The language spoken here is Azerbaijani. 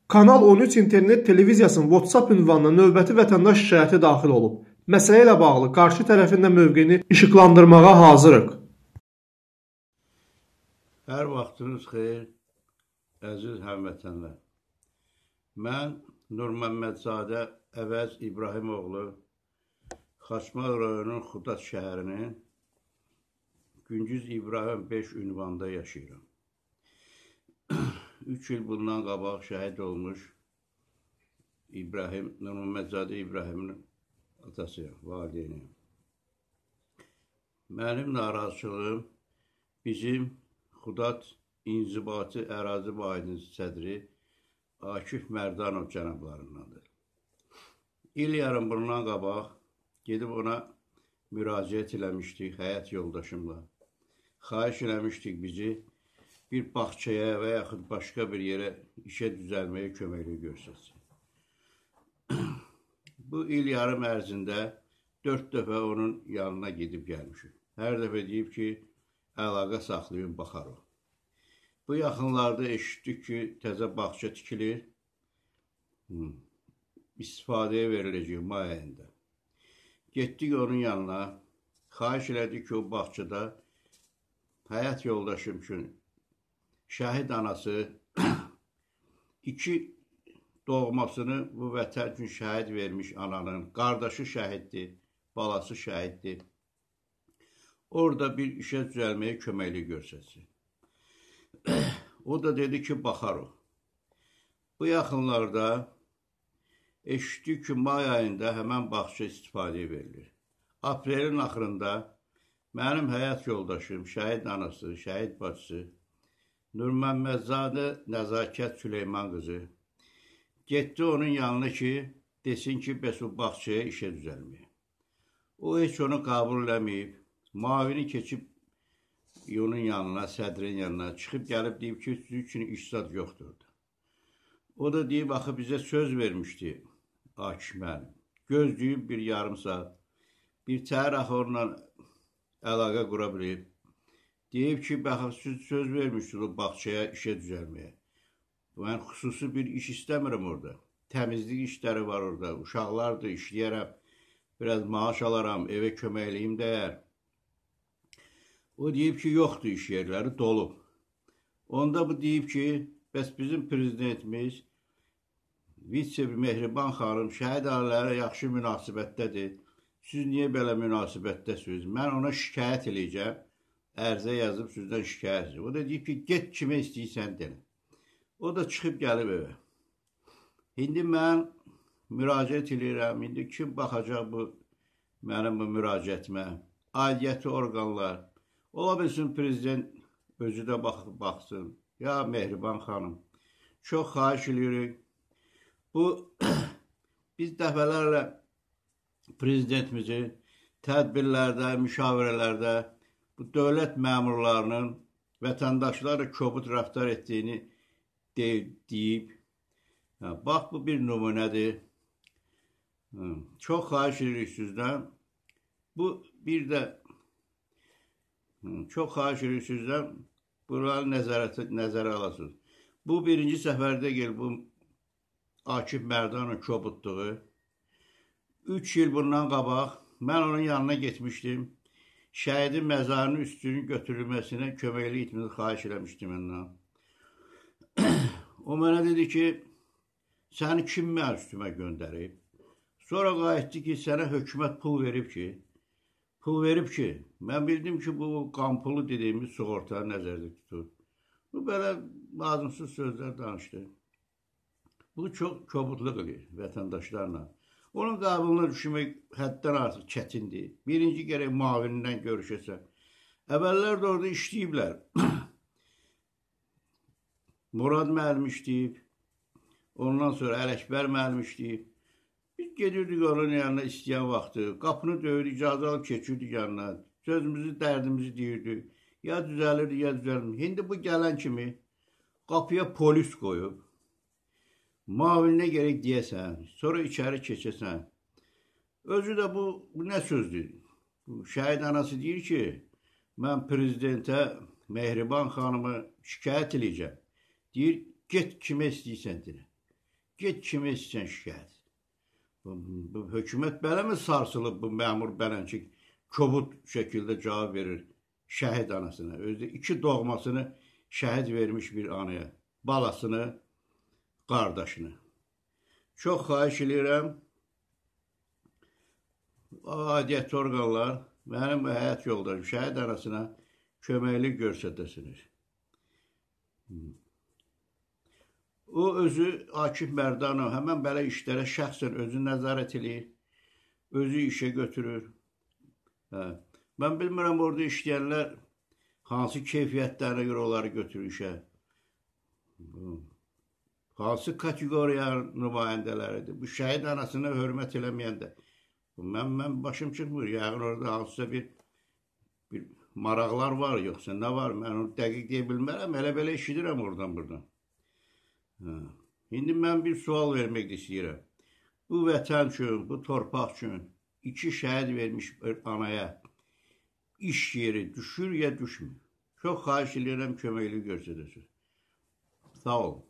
Kanal 13 internet televiziyasının WhatsApp ünvanına növbəti vətəndaş şikayəti daxil olub. Məsələ ilə bağlı qarşı tərəfin də mövqeyini işıqlandırmağa hazırıq. Hər vaxtınız xeyir, əziz həmvətənlər. Mən Nurməmmədzadə Əvəz İbrahimoğlu, Xaçmaz rayonunun Xudaç şəhərinin Gündüz İbrahim 5 ünvanda yaşayıram. 3 il bundan qabaq şəhid olmuş Nurməmmədzadə İbrahimin atasıyam, valideyniyim. Mənim narazılığım bizim Xudaç İnzibati Ərazi Vahidinin sədri Akif Mərdanov cənablarındandır. İl yarım bundan qabaq gedib ona müraciət eləmişdik həyat yoldaşımla. Xahiş eləmişdik bizi bir bağçaya və yaxud başqa bir yerə işə düzəlməyə köməklik göstərsin. Bu il yarım ərzində 4 dəfə onun yanına gedib gəlmişim. Hər dəfə deyib ki, əlaqə saxlayın, baxarıq. Bu yaxınlarda eşitdik ki, təzə bağça tikilir, istifadəyə veriləcək may ayında. Getdik onun yanına, xahiş elədik ki, o bağçada həyat yoldaşım üçün şəhid anası 2 doğmasını bu vətən üçün şəhid vermiş ananın, qardaşı şəhiddir, balası şəhiddir. Orada bir işə düzəlməyə köməklik göstərsin. O da dedi ki, baxarıq. Bu yaxınlarda eşitdik ki, may ayında həmən bağça istifadəyə verilir. Aprelin axırında mənim həyat yoldaşım, şəhid anası, şəhid bacısı, Nurməmmədzadə Nəzakət Süleyman qızı getdi onun yanına ki, desin ki, bəs bu bağçaya işə düzəlməyə. O heç onu qəbul eləməyib, mavini keçib onun yanına, sədrin yanına çıxıb gəlib deyib ki, sizin üçün iş zad yoxdur. O da deyib, axı bizə söz vermişdi Akif mənim. Gözləyib bir yarım saat, bir təhər axı onunla əlaqə qura bilib. Deyib ki, baxın, siz söz vermişsiniz o bağçaya işə düzəlməyə. Mən xüsusi bir iş istəmirəm orada. Təmizlik işləri var orada, uşaqlardır, işləyərəm, biraz maaş alaram, evə köməkliyim dəyər. O deyib ki, yoxdur iş yerləri, dolub. Onda bu deyib ki, bəs bizim prezidentimiz, Mehriban xanım, şəhid ailələrə yaxşı münasibətdədir. Siz niyə belə münasibətdəsiniz? Mən ona şikayət eləyəcəm. Ərzə yazıb sizdən şikayət edəcək. O da deyib ki, get kimə istəyirsən denə. O da çıxıb gəlib evə. İndi mən müraciət edirəm. İndi kim baxacaq mənim bu müraciətimə? Aidiyyəti orqanlar. Ola bilsin prezident özü də baxsın. Ya Mehriban xanım. Çox xahiş edirik. Biz dəfələrlə prezidentimizi tədbirlərdə, müşavirələrdə bu dövlət məmurlarının vətəndaşlarla kobud rəftar etdiyini deyib. Bax, bu bir nümunədir. Çox xahiş edirik sizdən. Bu bir də çox xahiş edirik sizdən buraları nəzərə alasınız. Bu birinci səfərdə gəl bu Akif Mərdanov kobudluğu. 3 il bundan qabaq mən onun yanına getmişdim. Şəhidin məzarının üstünün götürülməsinə köməklik etməni xahiş eləmişdim məndən. O mənə dedi ki, səni kim mənim üstümə göndərib? Sonra qayıtdı ki, sənə hökumət pul verib ki, mən bildim ki, bu qampulu dediyimiz sığorta nəzərdə tutur. Bu belə lazımsız sözlər danışdı. Bu çox kobudluq edir vətəndaşlarla. Onun qəbuluna düşmək həddən artıq çətindir. Birinci gərək mavinindən görüşəsən. Əvvəllər də orada işləyiblər. Murad müəllim işləyib. Ondan sonra Ələkbər müəllim işləyib. Biz gedirdik onun yanına istəyən vaxtı. Qapını döyürdük, icazə alıb keçirdik yanına. Sözümüzü, dərdimizi deyirdik. Ya düzəlirdi, ya düzəlirdi. İndi bu gələn kimi qapıya polis qoyub. Mavininə gerək deyəsən, sonra içəri keçəsən. Özü də bu nə sözdür? Şəhid anası deyir ki, mən prezidentə Mehriban xanımı şikayət eləyəcəm. Deyir, get kimə istəyirsən deyir. Get kimi istəyən şikayət. Bu hökumət belə mi sarsılıb bu məmur bələnçi kobud şəkildə cavab verir şəhid anasına. Özü 2 doğmasını şəhid vermiş bir anaya, balasını, qardaşını. Çox xahiş edirəm, aidiyyətli orqanlar mənim həyat yoldaşım şəhid anasına köməklik göstərsiniz. O özü Akif Mərdanov həmən belə işlərə şəxsən özü nəzarət edir, özü işə götürür. Mən bilmirəm orada işləyənlər hansı keyfiyyətlərə görə onları götürür işə. Hansı kateqoriya nümayəndələridir. Bu şəhid anasına hörmət eləməyəndə. Mən başım çıxmır. Yəqin orada hansısa bir maraqlar var, yoxsa nə var? Mən onu dəqiq deyə bilmərəm. Elə belə işidirəm oradan buradan. İndi mən bir sual vermək istəyirəm. Bu vətən üçün, bu torpaq üçün 2 şəhid vermiş bir anaya iş yeri düşür ya düşmür? Çox xahiş edirəm köməklik göstərəsiniz. Sağ olun.